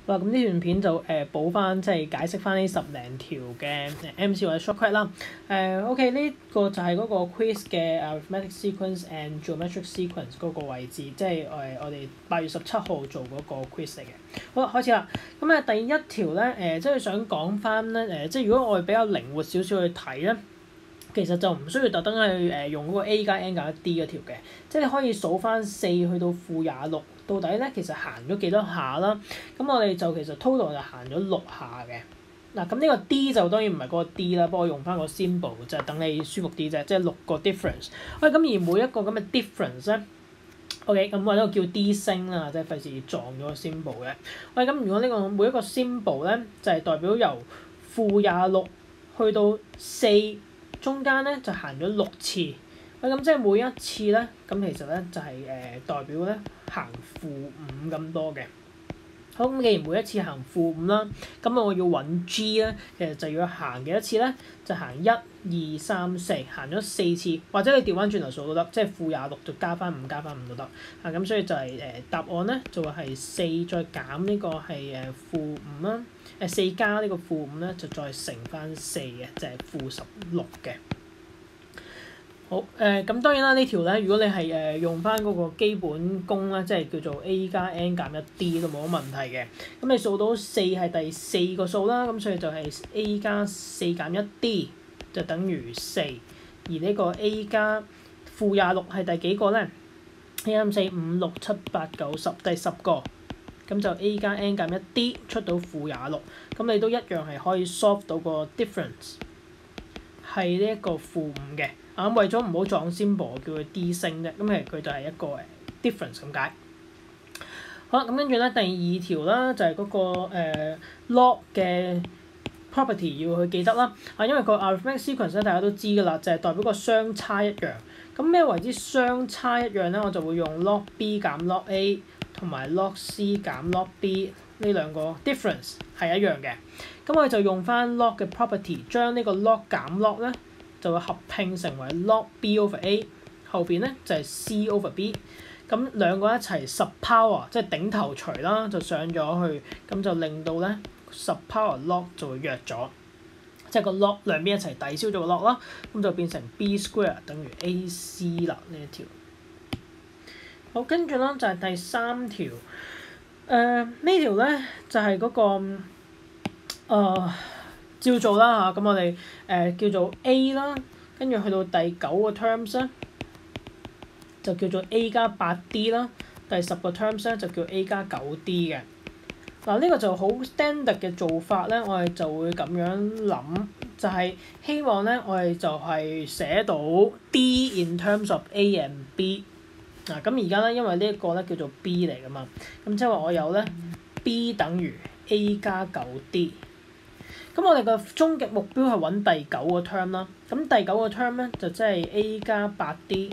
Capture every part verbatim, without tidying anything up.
好啦，咁呢段片就誒、呃、補翻，即係解釋翻呢十零條嘅 M C 或者 shortcut 啦。誒、呃、OK 呢個就係嗰個 quiz 嘅 arithmetic sequence and geometric sequence 嗰個位置，即係誒我哋八月十七號做嗰個 quiz 嚟嘅。好啦，開始啦。咁啊第一條咧誒、呃，即係想講翻咧誒，即係如果我哋比較靈活少少去睇咧。其實就唔需要特登去誒用嗰個 a 加 n 減 d 嗰條嘅，即係你可以數翻四去到負廿六，到底咧其實行咗幾多下啦？咁我哋就其實 total 就行咗六下嘅。嗱咁呢個 d 就當然唔係嗰個 d 啦，不過用翻個 symbol 就係等你舒服啲啫，即係六個 difference。喂，咁而每一個咁嘅 difference 咧 ，OK 咁我呢個叫 d 星啦，即係費事撞咗個 symbol 嘅。喂，咁如果呢個每一個 symbol 咧就係、是、代表由負廿六去到四。中間咧就行咗六次，喂咁即係每一次咧，咁其實咧就係、是、誒、呃、代表咧行負五咁多嘅。好，咁既然每一次行負五啦，咁我要揾 G 咧，其實就要行幾多次咧？就行一、二、三、四，行咗四次，或者你調翻轉頭數都得，即係負廿六就加翻五，加翻五都得。啊，咁所以就係、是、誒、呃、答案咧就會係四再減呢個係誒負五啦。誒四加呢個負五咧，就再乘翻四嘅，就係負十六嘅。好誒，咁、呃、當然啦，條呢條咧，如果你係誒、呃、用翻嗰個基本功咧，即係叫做 a 加 n 減一 d 都冇乜問題嘅。咁你數到四係第四個數啦，咁所以就係 a 加四減一 d 就等於四。而呢個 a 加負廿六係第幾個咧？一、三、四、五、六、七、八、九、十，第十個。咁就 a 加 n 減一 d 出到負廿六，咁你都一樣係可以 solve 到個 difference 係呢一個負五嘅。啊，為咗唔好撞 symbol，叫佢 d 星啫，咁其實佢就係一個誒 difference 咁解。好啦，咁跟住咧第二條啦，就係、是、嗰、那個、呃、log 嘅 property 要去記得啦。啊，因為個 arithmetic sequence 咧大家都知㗎啦，就係、是、代表個相差一樣。咁咩為之相差一樣咧？我就會用 log b 減 log a。同埋 log c 減 log b 呢兩個 difference 係一樣嘅，咁我哋就用翻 log 嘅 property，將呢個 log 減 log 咧就會合併成為 log b over a， 後邊咧就係、是、c over b， 咁兩個一齊十 power 即係頂頭除啦，就上咗去，咁就令到咧十 power log 就會弱咗，即係個 log 兩邊一齊抵消咗個 log 啦，咁就變成 b square 等於 ac 啦呢一條。好，跟住啦就係、是、第三條，誒、呃、呢條咧就係、是、嗰、那個誒、呃、照做啦嚇，咁我哋誒、呃、叫做 A 啦，跟住去到第九個 terms 咧就叫做 A 加八 D 啦，第十個 terms 咧就叫 A 加九 D 嘅。嗱、呃、呢、這個就好 standard 嘅做法咧，我哋就會咁樣諗，就係、是、希望咧我哋就係寫到 D in terms of A and B。嗱咁而家咧，因為呢一個咧叫做 B 嚟噶嘛，咁即係話我有咧 B 等於 A 加九 D。咁我哋個終極目標係揾第九個 term 啦。咁第九個 term 咧就即係 A 加八 D。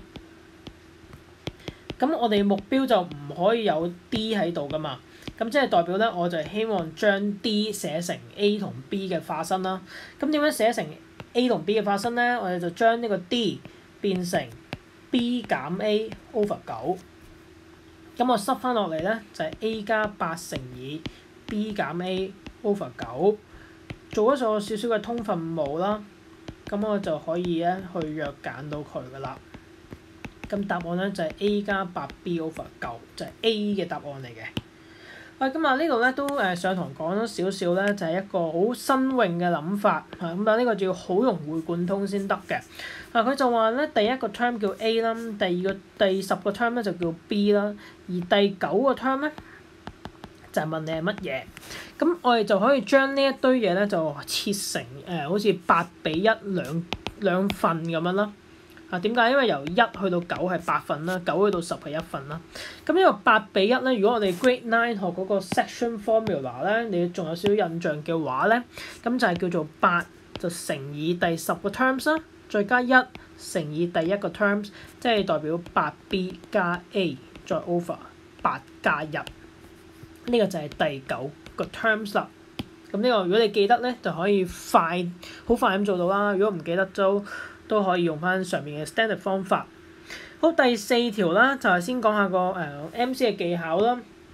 咁我哋目標就唔可以有 D 喺度噶嘛。咁即係代表咧，我就係希望將 D 寫成 A 同 B 嘅化身啦。咁點樣寫成 A 同 B 嘅化身咧？我哋就將呢個 D 變成B 減 A over 九，咁我塞翻落嚟咧就係、是、A 加八乘以 B 減 A over 九，做一個少少嘅通分母啦，咁我就可以咧去約揀到佢噶啦。咁答案咧就係、是、A 加八 B over 九，就係 A 嘅答案嚟嘅。喂，咁啊呢度咧都誒上堂講咗少少咧，就係、是、一個好新穎嘅諗法嚇，咁但係呢個就要好融會貫通先得嘅。啊，佢就話咧第一個 term 叫 A 啦，第二個第十個 term 咧就叫 B 啦，而第九個 term 咧就係、是、問你係乜嘢。咁我哋就可以將呢一堆嘢咧就切成誒、呃、好似八比一兩兩份咁樣啦。啊，點解？因為由一去到九係八份啦，九去到十係一份啦。咁呢個八比一咧，如果我哋 grade nine 學嗰個 section formula 咧，你仲有少少印象嘅話咧，咁就係叫做八就乘以第十個 terms 啦，再加一乘以第一個 terms， 即係代表八 B 加 A 再 over 八加一。呢個就係第九個 terms 啦。咁呢個如果你記得咧，就可以快好快咁做到啦。如果唔記得都都可以用翻上面嘅 standard 方法。好，第四條啦，就係、是、先講下個誒、呃、M C 嘅技巧啦。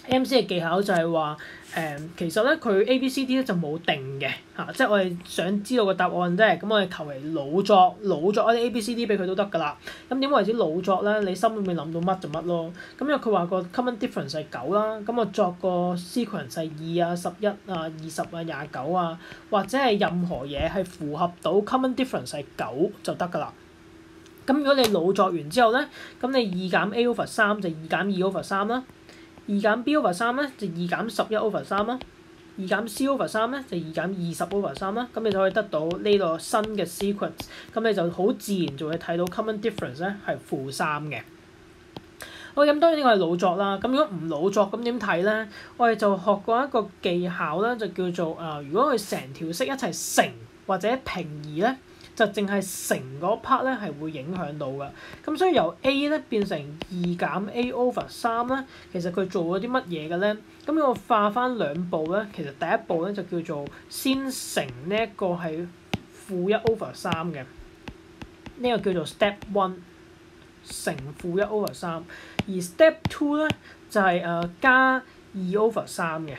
M C 嘅技巧就係話誒，其實咧佢 A B C D 咧就冇定嘅嚇、啊，即係我哋想知道個答案啫。咁我哋求其老作老作一啲 A B C D 俾佢都得㗎啦。咁點為之老作咧？你心裏面諗到乜就乜咯。咁因為佢話個 common difference 係九啦，咁我作個 sequence 係二啊、十一啊、二十啊、廿九啊，或者係任何嘢係符合到 common difference 係九就得㗎啦。咁如果你老作完之後咧，咁你二減 A over 三就二減二 over 三啦。二減 B over 三咧就二減十一 over 三啦，二減 C over 三咧就二減二十 over 三啦，咁你就可以得到呢個新嘅 sequence，咁你就好自然就會睇到 common difference 咧係負三嘅。好，咁當然呢個係老作啦，咁如果唔老作咁點睇咧？我哋就學過一個技巧咧，就叫做啊、呃，如果佢成條式一齊乘或者平移咧，就淨係乘嗰 part 咧係會影響到嘅，咁所以由 A 咧變成二減 A over 三咧，其實佢做咗啲乜嘢嘅咧？咁我化翻兩步咧，其實第一步咧就叫做先乘呢一個係負一 over 三嘅，呢個叫做 step one 乘負一 over 三，而 step two 咧就係、是、誒、呃、加二 over 三嘅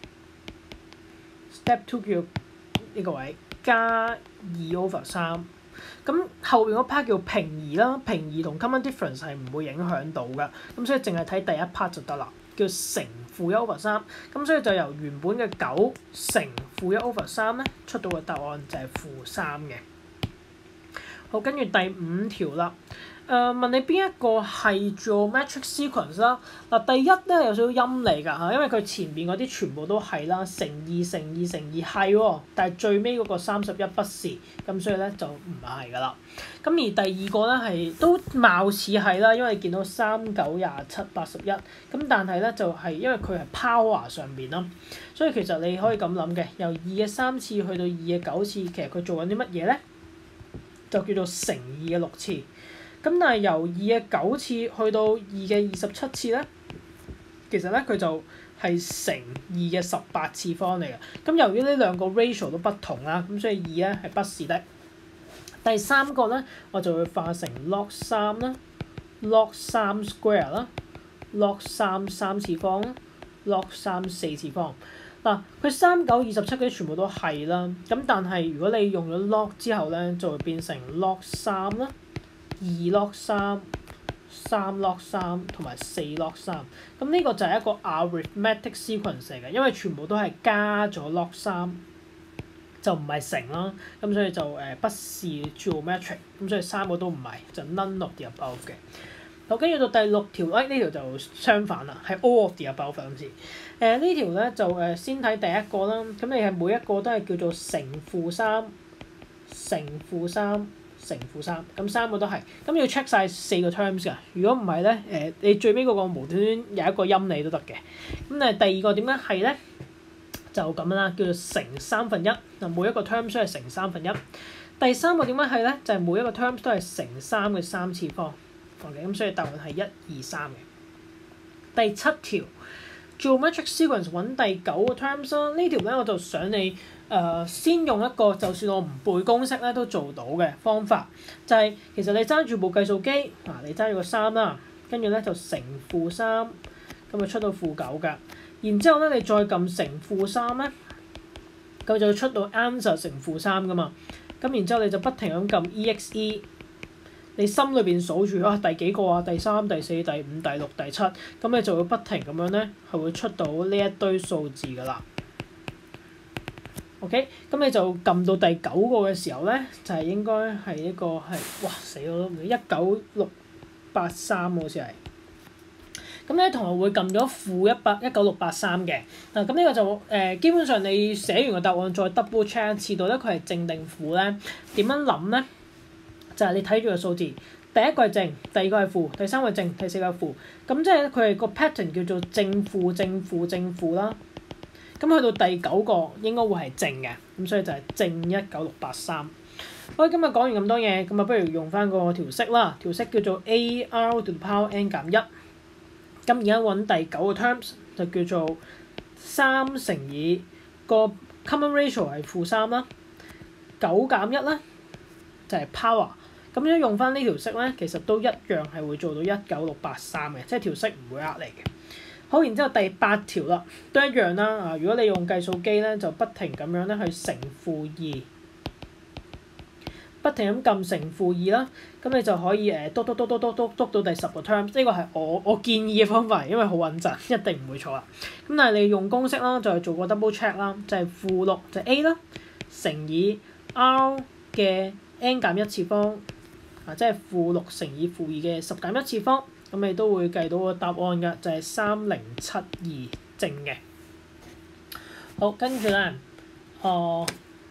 step two 叫呢個位。加二 over 三，咁後邊嗰 part 叫平移啦，平移同 common difference 係唔會影響到嘅，咁所以淨係睇第一 part 就得啦，叫乘負一 over 三，咁所以就由原本嘅九乘負一 over 三咧，出到嘅答案就係負三嘅。好，跟住第五條啦。誒、呃、問你邊一個係 geometric sequence 啦？嗱，第一咧有少少陰嚟㗎嚇，因為佢前面嗰啲全部都係啦，乘二乘二乘二係喎，但係最尾嗰個三十一不是，咁所以咧就唔係㗎啦。咁而第二個咧係都貌似係啦，因為你見到三九廿七八十一，咁但係咧就係、是、因為佢係 power 上邊啦，所以其實你可以咁諗嘅，由二嘅三次去到二嘅九次，其實佢做緊啲乜嘢咧？就叫做乘二嘅六次。咁但係由二嘅九次去到二嘅二十七次咧，其實咧佢就係乘二嘅十八次方嚟嘅。咁由於呢兩個 ratio 都不同啦，咁所以二咧係不是的。第三個咧，我就會化成 log 三啦 ，log 三 square 啦 ，log 三三次方啦 ，log 三四次方。嗱，佢三九二十七嗰啲全部都係啦。咁但係如果你用咗 log 之後咧，就會變成 log 三啦。二 log 三、三 log 三同埋四 log 三，咁呢個就係一個 arithmetic sequence 嚟嘅，因為全部都係加咗 log 三，就唔係乘啦，咁所以就誒、呃、不是 geometric，咁所以三個都唔係，就 none of the above 嘅。好，跟住到第六條，誒呢條就相反啦，係 all of the above 咁先。誒、呃、呢條咧就誒、呃、先睇第一個啦，咁你係每一個都係叫做乘負三、乘負三。乘負三，咁三個都係，咁要 check 晒四個 terms 㗎。如果唔係咧，誒、呃、你最尾嗰個無端端有一個陰你都得嘅。咁誒第二個點解係咧？就咁樣啦，叫做乘三分一。嗱，每一個 terms 都係乘三分一。第三個點解係咧？就係、是、每一個 terms 都係乘三嘅三次方。OK，咁所以答案係一二三嘅。第七條 geometric sequence 揾第九個 terms 啦。呢條咧我就想你誒、呃、先用一個就算我唔背公式咧都做到嘅方法，就係、是、其實你揸住部計數機，嗱、啊、你揸住個三啦，跟住咧就乘負三，咁就出到負九㗎。然之後咧你再撳乘負三咧，咁就會出到 answer 乘負三㗎嘛。咁然之後你就不停咁撳 E X E。你心裏邊數住啊，第幾個啊？第三、第四、第五、第六、第七，咁你就會不停咁樣咧，係會出到呢一堆數字㗎啦。OK，咁你就撳到第九個嘅時候咧，就係、是、應該係一個係哇死我都唔記得一九六八三好似係。咁咧同學會撳咗負一百一九六八三嘅嗱，咁呢個就誒、呃、基本上你寫完個答案再 double check 一次到咧佢係正定負咧？點樣諗咧？就係你睇住個數字，第一個係正，第二個係負，第三個係正，第四個係負。咁即係佢係個 pattern 叫做正負正負正負啦。咁去到第九個應該會係正嘅，咁所以就係正一九六八三。好，今日講完咁多嘢，咁啊不如用翻個條式啦。條式叫做 A R to the power n 減一。咁而家揾第九個 terms 就叫做三乘以個 common ratio 係負三啦，九減一咧就係、是、power。咁樣用翻呢條式咧，其實都一樣係會做到一九六八三嘅，即係條式唔會呃你嘅。 好，然之後第八條啦，都一樣啦。啊，如果你用計數機咧，就不停咁樣咧去乘負二，不停咁撳乘負二啦，咁你就可以誒篤篤篤篤篤篤篤到第十個 term。呢個係我我建議嘅方法，因為好穩陣，一定唔會錯啦。咁但係你用公式啦，就係做個 double check 啦，就係負六就係 A 啦，乘以 R 嘅 n 減一次方，啊，即係負六乘以負二嘅十減一次方。咁你都會計到個答案㗎，就係三零七二正嘅。好，跟住咧，哦、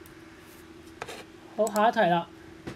呃，好，下一題啦。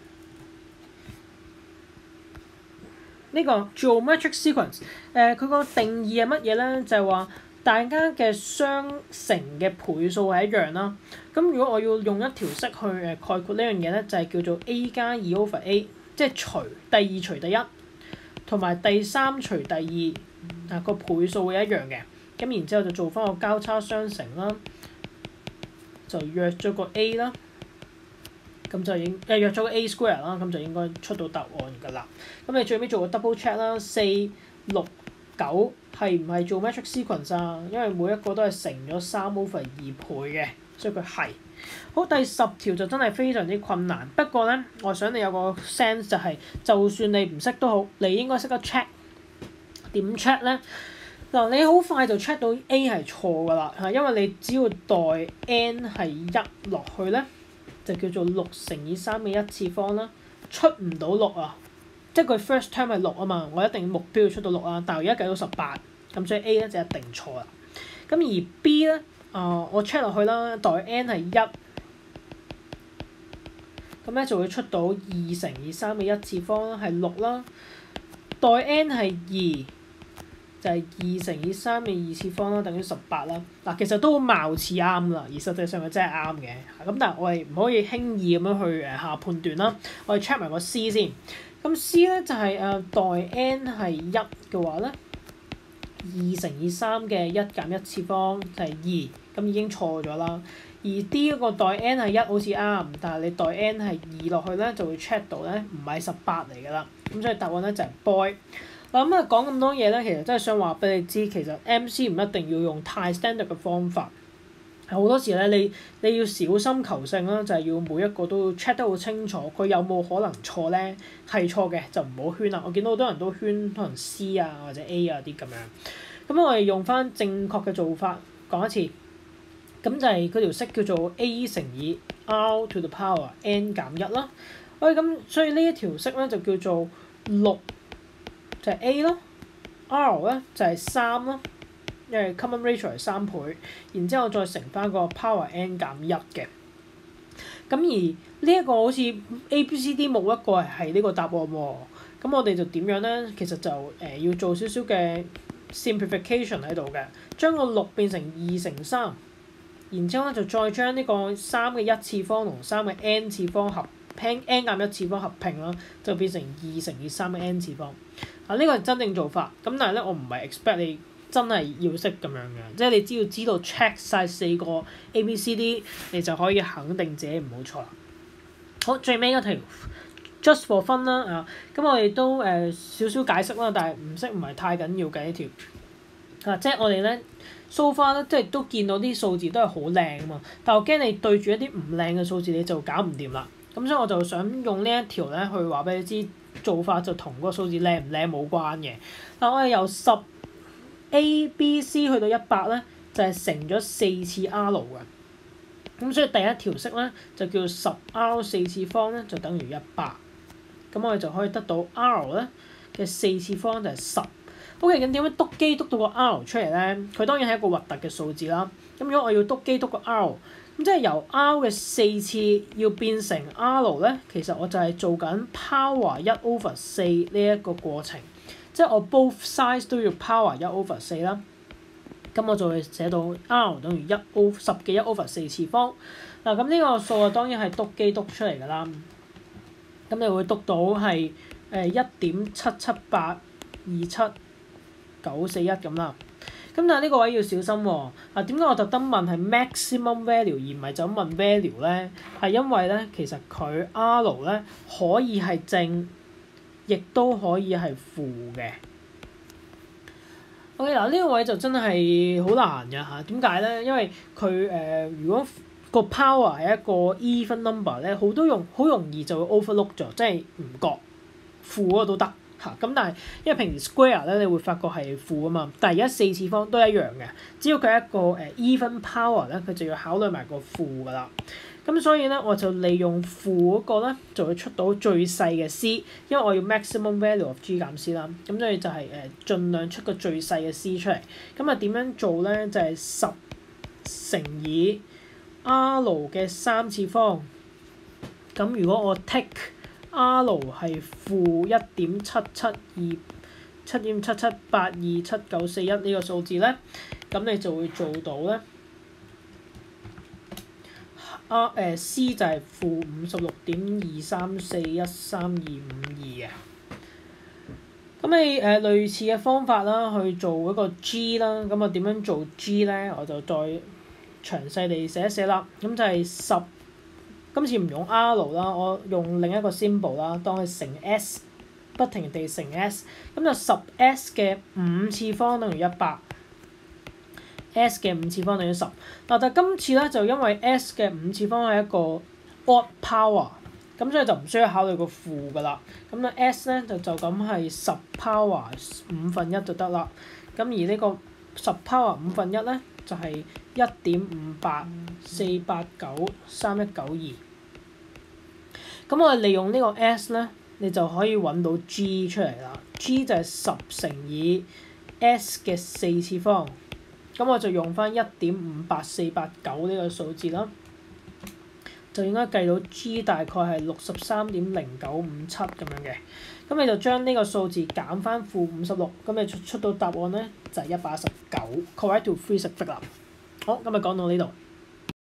呢、這個 geometric sequence，誒佢個定義係乜嘢咧？就係、是、話大家嘅相乘嘅倍數係一樣啦。咁如果我要用一條式去誒概括呢樣嘢咧，就係、是、叫做 A 加二 over A， 即係除第二除第一。同埋第三除第二啊個倍數會一樣嘅，咁然之後就做翻個交叉相乘啦，就約咗個 A 啦，咁就應誒約咗個 A square 啦，咁就應該出到答案㗎啦。咁你最尾做個 double check 啦，四六九係唔係做 geometric sequence 啊？因為每一個都係乘咗三 over 二倍嘅，所以佢係。好，第十條就真係非常之困難，不過咧，我想你有個 sense 就係、是，就算你唔識都好，你應該識得 check。點 check 咧？嗱，你好快就 check 到 A 係錯㗎啦，嚇，因為你只要代 n 係一落去咧，就叫做六乘以三嘅一次方啦，出唔到六啊，即係佢 first term 係六啊嘛，我一定目標要出到六啊，但係我而家計到十八，咁所以 A 咧就一定錯啦。咁而 B 咧？啊、呃！我 check 落去啦，代 n 係一，咁咧就會出到二乘以三嘅一次方啦，係六啦。代 n 係二，就係、是、二乘以三嘅二次方啦，等於十八啦。嗱，其實都好貌似啱啦，而實際上係真係啱嘅。咁但係我哋唔可以輕易咁樣去誒下判斷啦。我哋 check 埋個 C 先。咁 C 咧就係、是、誒、呃、代 n 係一嘅話咧。二乘以三嘅一減一次方就係二，咁已經錯咗啦。而 D 嗰個代 n 係一好似啱，但係你代 n 係二落去咧，就會 check 到咧唔係十八嚟㗎啦。咁所以答案咧就係 boy。嗱咁啊講咁多嘢咧，其實真係想話俾你知，其實 M C 唔一定要用太 standard 嘅方法。好多時咧，你你要小心求勝啦，就係、是、要每一個都要 check 得好清楚，佢有冇可能錯咧？係錯嘅就唔好圈啦。我見到好多人都圈可能 C 啊或者 A 啊啲咁樣。咁我哋用翻正確嘅做法講一次，咁就係嗰條式叫做 A 乘以 R to the power n 減一啦。喂，咁所以呢一條式咧就叫做六就係 A 咯 ，R 咧就係三咯。因為 common ratio 係三倍，然之後再乘翻個 power n 減一嘅。咁而呢一個好似 A、B、C、D 冇一個係呢個答案喎。咁我哋就點樣咧？其實就誒、呃、要做少少嘅 simplification 喺度嘅，將個六變成二乘三，然之後咧就再將呢個三嘅一次方同三嘅 n 次方合拼 n 減一次方合拼啦，就變成二乘以三嘅 n 次方。啊，呢、這個係真正做法。咁但係咧，我唔係 expect 你。真係要識咁樣嘅，即係你只要知道 check 晒四個 A、B、C、D， 你就可以肯定自己唔好錯啦。好，最尾嗰條 just for fun 啦啊，咁我哋都誒、呃、少少解釋啦，但係唔識唔係太緊要嘅呢條啊，即係我哋咧 so far 咧，即係都見到啲數字都係好靚啊嘛，但我驚你對住一啲唔靚嘅數字你就搞唔掂啦。咁所以我就想用呢一條咧去話俾你知，做法就同個數字靚唔靚冇關嘅。嗱，我哋由十A、B、C 去到一百咧，就係、是、乘咗四次 R 嘅。咁所以第一條式咧就叫十 R 四次方咧，就等於一百。咁我哋就可以得到 R 咧嘅四次方就係十。OK，咁點樣篤機篤到個 R 出嚟咧？佢當然係一個核突嘅數字啦。咁如果我要篤機篤個 R，咁即係由 R 嘅四次要變成 R 咧，其實我就係做緊 power 一 over 四呢一個過程。即係我 both sides 都要 power 一 over 四啦，咁我就會寫到 R 等於一 over 十嘅一 over 四次方。嗱，咁呢個數啊當然係篤機篤出嚟㗎啦。咁你會篤到係誒一點七七八二七九四一咁啦。咁但係呢個位要小心喎。啊，點解我特登問係 maximum value 而唔係就咁問 value 咧？係因為咧其實佢 R 咧可以係正，亦都可以係負嘅。 OK 嗱，呢個位就真係好難㗎嚇，點解咧？因為佢誒、呃、如果個 power 係一個 even number 咧，好多用好容易就會 overlook 咗，即係唔覺負嗰個都得嚇。咁但係因為平時 square 咧，你會發覺係負啊嘛，但係而家四次方都一樣嘅，只要佢係一個誒 even power 咧，佢就要考慮埋個負㗎啦。咁所以咧，我就利用負嗰個咧，就會出到最細嘅 c，因為我要 maximum value of g 減 c 啦。咁所以就係誒盡量出個最細嘅 c 出嚟。咁啊點樣做咧？就係、是、十乘以 r 嘅三次方。咁如果我 take r 係負一點七七二七點七七八二七九四一呢個數字咧，咁你就會做到咧。啊誒 C 就係負五十六點二三四一三二五二嘅。咁你誒、呃、類似嘅方法啦，去做一個 G 啦。咁啊點樣做 G 咧？我就再詳細地寫一寫啦。咁就係十，今次唔用 R 啦，我用另一個 symbol 啦，當佢乘 S， 不停地乘 S。咁就十 S 嘅五次方等於一百。S 嘅五次方等於十，嗱但係今次咧就因為 S 嘅五次方係一個 odd power，咁所以就唔需要考慮個負噶啦。咁咧 S 咧就就咁係十 power 五分一就得啦。咁而呢個十 power 五分一咧就係一點五八四八九三一九二。咁我哋利用呢個 S 咧，你就可以揾到 G 出嚟啦。G 就係十乘以 S 嘅四次方。咁我就用翻一點五八四八九呢個數字啦，就應該計到 G 大概係六十三點零九五七咁樣嘅。咁你就將呢個數字減翻負五十六，咁你出出到答案咧就係一百一十九 ，correct to three 食 fit 啦。好，今日講到呢度。